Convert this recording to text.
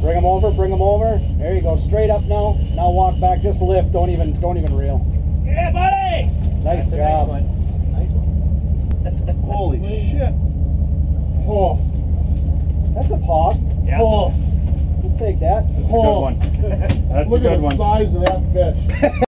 Bring them over, bring them over. There you go, straight up now. Now walk back, just lift, don't even reel. Yeah, buddy! Nice job. Nice one. Holy shit. Oh. That's a pop. Yeah. Oh. We'll take that. Good one. That's Look a good at the one. size of that fish.